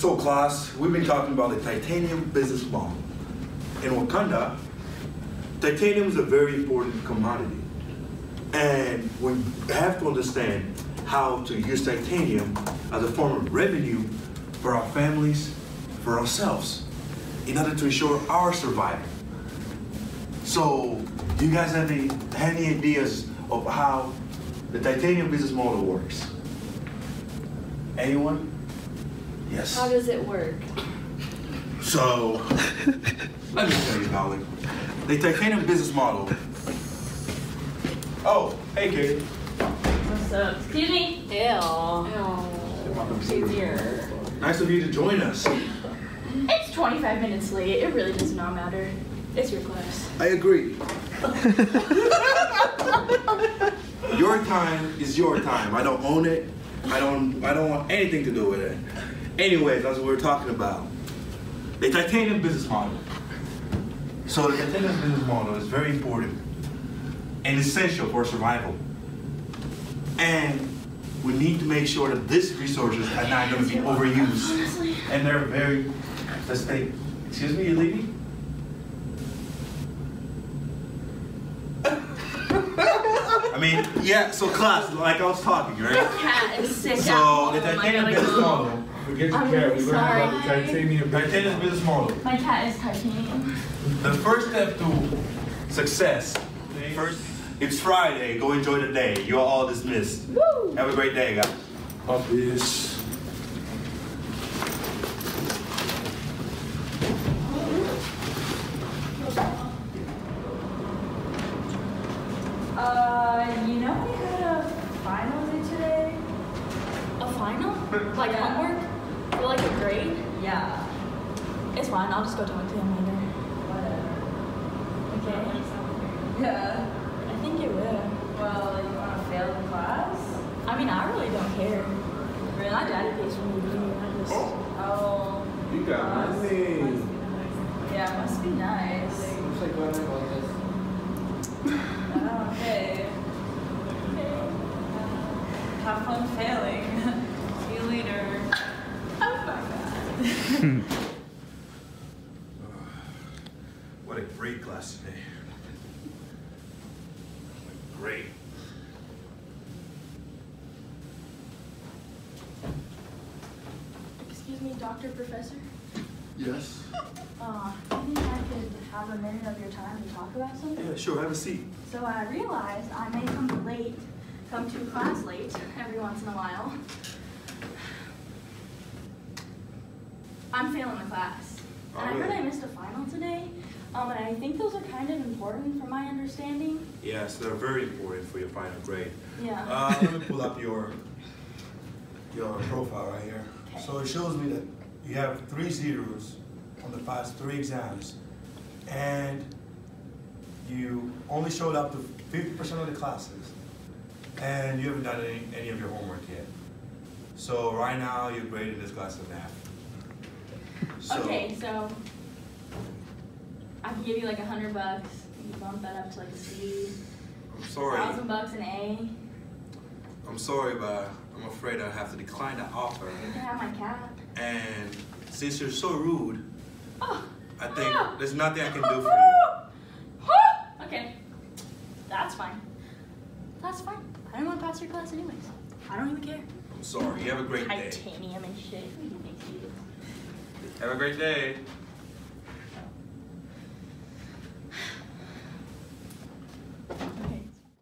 So class, we've been talking about the titanium business model. In Wakanda, titanium is a very important commodity. And we have to understand how to use titanium as a form of revenue for our families, for ourselves, in order to ensure our survival. So, do you guys have any ideas of how the titanium business model works? Anyone? Yes. How does it work? So, let me tell you, darling. The titanium business model. Oh, hey, Katie. What's up? Excuse me? She's here. Nice of you to join us. It's 25 minutes late. It really does not matter. It's your class. I agree. Your time is your time. I don't own it. I don't want anything to do with it. Anyways, that's what we're talking about. The titanium business model. So the titanium business model is very important and essential for survival. And we need to make sure that these resources are not going to be overused. And they're very, let's say, excuse me, you leaving? I mean, yeah, so class, like I was talking, right? The cat is sick. So the titanium business model. Forget your cat, we learned about the titanium business model. My cat is titanium. The first step to success, first, it's Friday, go enjoy the day. You're all dismissed. Woo! Have a great day, guys. Puppies. You know we had a final due today? A final? Like homework? For like a grade? Yeah. It's fine, I'll just go talk to him later. Whatever. Okay? Yeah. I think it will. Well, you want to fail the class? I mean, I really don't care. Really? My daddy pays for me to be here. I just... Oh. You got money. Yeah, it must be nice. Looks like what I want this. Oh, okay. Have fun failing. See you later. Oh my god. What a great class today. Great. Excuse me, Dr. Professor? Yes? Do you think I could have a minute of your time to talk about something? Yeah, sure, have a seat. So I realized I may come to class late every once in a while. I'm failing the class. And I heard I missed a final today, and I think those are kind of important from my understanding. Yes, they're very important for your final grade. Yeah. Let me pull up your profile right here. Okay. So it shows me that you have 3 zeros on the past 3 exams, and you only showed up to 50% of the classes, and you haven't done any of your homework yet. So right now you're graded this class of math. So, okay, so I can give you like $100. You can bump that up to like a C. I'm sorry. $1,000 an A. I'm sorry, but I'm afraid I have to decline that offer. You can have my cat. And since you're so rude, Oh. I think there's nothing I can do for you. Okay, that's fine. That's fine. I don't want to pass your class anyways. I don't even care. I'm sorry. You have a great day. Titanium and shit. Who do you think he is? Have a great day. Okay.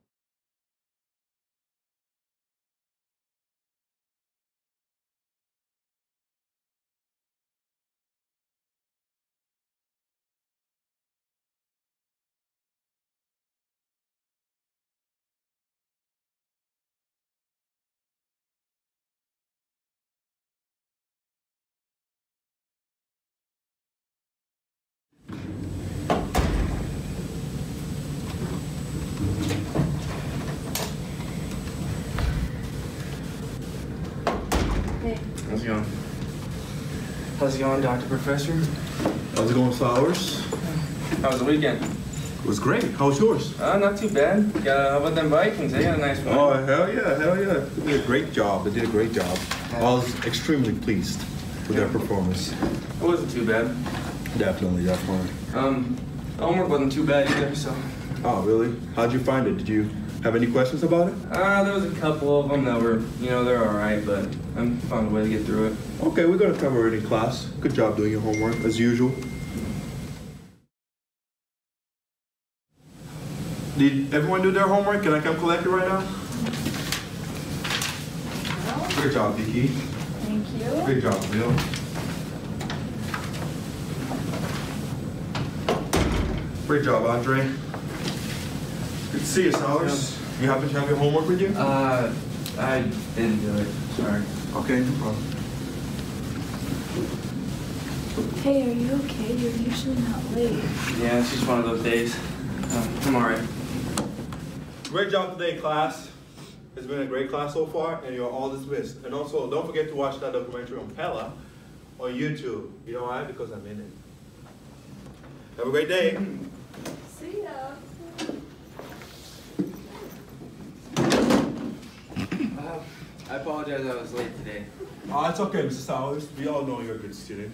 How's it going? How's it going, Dr. Professor? How's it going, Flowers? How was the weekend? It was great. How was yours? Not too bad. How about them Vikings? They got a nice one. Oh, hell yeah, hell yeah. They did a great job. They did a great job. I was extremely pleased. with their performance? It wasn't too bad. Definitely. The homework wasn't too bad either, so. Oh, really? How'd you find it? Did you have any questions about it? There was a couple of them that were, they're all right, but I found a way to get through it. Okay, we're gonna cover it in class. Good job doing your homework, as usual. Did everyone do their homework? Can I come collect it right now? Good job, Vicky. Thank you. Good job, Bill. Great job, Andre. Good to see you, Sellers. You happen to have your homework with you? I didn't do it. Sorry. Okay, no problem. Hey, are you okay? You're usually not late. Yeah, it's just one of those days. I'm all right. Great job today, class. It's been a great class so far, and you're all dismissed. And also, don't forget to watch that documentary on Pella on YouTube. You know why? Because I'm in it. Have a great day. See ya. I apologize I was late today. Oh, it's okay, Mr. Sowers. We all know you're a good student.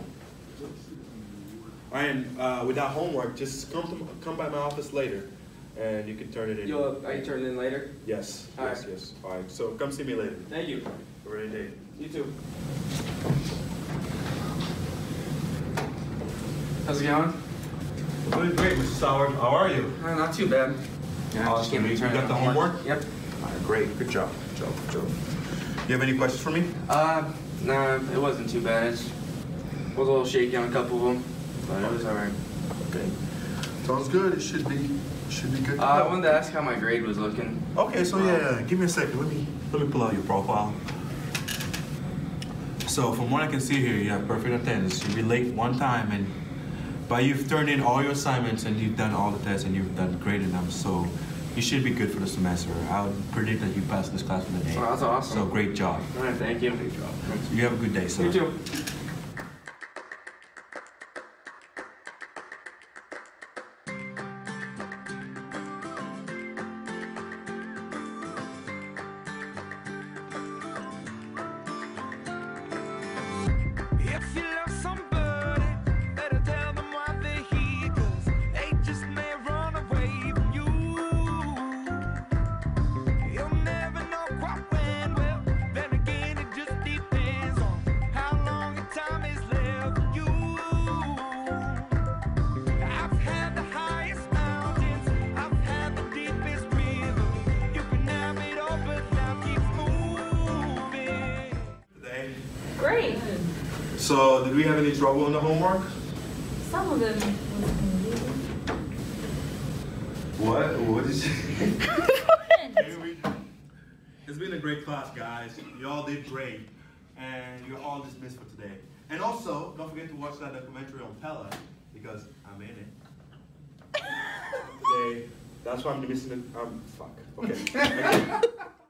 And with that homework, just come by my office later, and you can turn it in. I can turn it in later? Yes. All yes. right. Yes. All right. So come see me later. Thank you. Have a great day. You too. How's it going? Doing great, Mr. Sowers. How are you? Not too bad. Yeah, I just Awesome. came to You turn got in the homework? Yep. All right, great. Good job. Good job. Good job. You have any questions for me? Nah, it wasn't too bad. I was a little shaky on a couple of them, but it was all right. Okay. Sounds good. It should be good. I wanted to ask how my grade was looking. Okay, so yeah, give me a second. Let me pull out your profile. So from what I can see here, you have perfect attendance. You'll be late one time, but you've turned in all your assignments and you've done all the tests and you've done great in them. So you should be good for the semester. I would predict that you pass this class with an A. Oh, that's awesome. So great job. All right, thank you. Great job. You have a good day, sir. You too. If you love somebody, better tell them why they're here, 'cause they just may run away from you. You'll never know quite when, well, then again it just depends on how long the time is left for you. I've had the highest mountains, I've had the deepest river. You can have it all, but life keeps moving. Today. Great. So did we have any trouble in the homework? Some of them was confusing. What? What did you say? Couldn't. It's been a great class, guys. You all did great. And you're all dismissed for today. And also, don't forget to watch that documentary on Pella, because I'm in it. Today, that's why I'm missing it. Fuck. Okay.